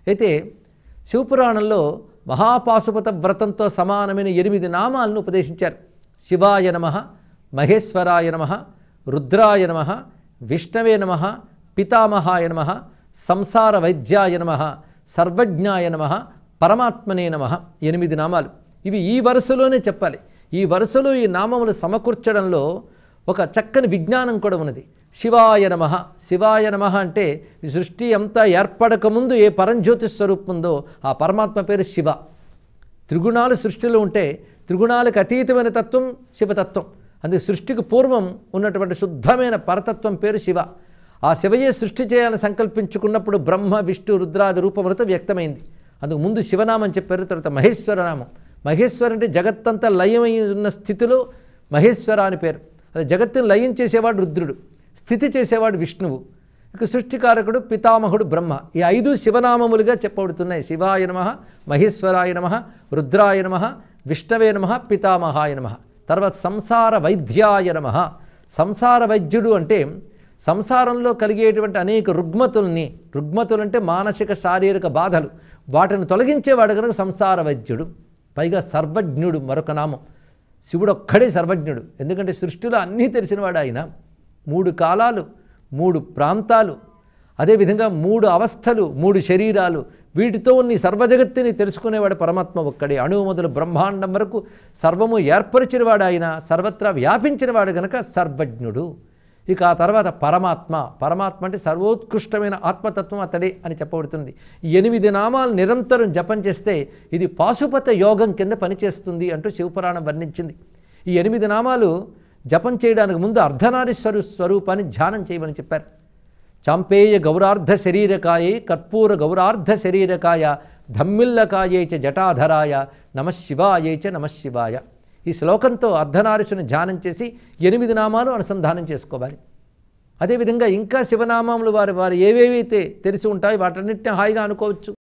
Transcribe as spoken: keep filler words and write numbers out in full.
అయితే శివపురాణంలో మహాపాశుపత వ్రతంతో సమానమైన ఎనిమిది నామాలను ఉపదేశించారు. శివాయ నమః, మహేశ్వరాయ నమః, రుద్రాయ నమః, విష్ణవే నమః, పితామహాయ నమః, సంసార వైద్యాయ నమః, సర్వజ్ఞాయ నమః, పరమాత్మనే నమః. ఎనిమిది నామాలు. ఇవి ఈ వరుసలోనే చెప్పాలి. ఈ వరుసలో ఈ నామములు సమకూర్చడంలో ఒక చక్కని విజ్ఞానం కూడా ఉన్నది. శివాయ నమః. శివాయ నమః అంటే ఈ సృష్టి అంతా ఏర్పడకముందు ఏ పరంజ్యోతి స్వరూపం ఉందో ఆ పరమాత్మ పేరు శివ. త్రిగుణాలు సృష్టిలో ఉంటే త్రిగుణాలకు అతీతమైన తత్వం శివతత్వం. అందుకే సృష్టికి పూర్వం ఉన్నటువంటి శుద్ధమైన పరతత్వం పేరు శివ. ఆ శివయే సృష్టి చేయాలని సంకల్పించుకున్నప్పుడు బ్రహ్మ విష్ణు రుద్రాది రూపములతో వ్యక్తమైంది. అందుకు ముందు శివనామం చెప్పారు, తర్వాత మహేశ్వరనామం. మహేశ్వర అంటే జగత్తంతా లయమై ఉన్న స్థితిలో మహేశ్వర అని పేరు. అదే జగత్తును లయం చేసేవాడు రుద్రుడు, స్థితి చేసేవాడు విష్ణువు, ఇక సృష్టికారకుడు పితామహుడు బ్రహ్మ. ఈ ఐదు శివనామములుగా చెప్పబడుతున్నాయి. శివాయ నమః, మహేశ్వరాయ నమః, రుద్రాయ నమః, విష్ణవే నమః, పితామహాయ నమః. తర్వాత సంసార వైద్యాయ నమః. సంసార వైద్యుడు అంటే సంసారంలో కలిగేటువంటి అనేక రుగ్మతుల్ని, రుగ్మతులు అంటే మానసిక శారీరక బాధలు, వాటిని తొలగించేవాడు కనుక సంసార వైద్యుడు. పైగా సర్వజ్ఞుడు మరొక నామం. శివుడు ఒక్కడే సర్వజ్ఞుడు. ఎందుకంటే సృష్టిలో అన్నీ తెలిసినవాడు ఆయన. మూడు కాలాలు, మూడు ప్రాంతాలు, అదేవిధంగా మూడు అవస్థలు, మూడు శరీరాలు, వీటితో నీ సర్వజగత్తుని తెలుసుకునేవాడు పరమాత్మ ఒక్కడే. అణువు మొదలు బ్రహ్మాండం వరకు సర్వము ఏర్పరిచినవాడు ఆయన, సర్వత్రా వ్యాపించినవాడు గనక సర్వజ్ఞుడు. ఇక ఆ తర్వాత పరమాత్మ. పరమాత్మ అంటే సర్వోత్కృష్టమైన ఆత్మతత్వం అతడే అని చెప్పబడుతుంది. ఈ ఎనిమిది నామాలు నిరంతరం జపం చేస్తే ఇది పాశుపత యోగం కింద పనిచేస్తుంది అంటూ శివపురాణం వర్ణించింది. ఈ ఎనిమిది నామాలు జపం చేయడానికి ముందు అర్ధనారీశ్వరు స్వరూపాన్ని ధ్యానం చేయమని చెప్పారు. చాంపేయ గౌరార్ధ శరీరకాయే కర్పూర గౌరార్ధ శరీరకాయ ధమ్మిల్లకాయే చ జటాధరాయ నమశివాయే చ నమశివాయ. ఈ శ్లోకంతో అర్ధనారీశ్వరుని ధ్యానం చేసి ఎనిమిది నామాలు అనుసంధానం చేసుకోవాలి. అదేవిధంగా ఇంకా శివనామాములు వారి వారు ఏవేవైతే తెలిసి ఉంటాయో వాటన్నిటిని హాయిగా అనుకోవచ్చు.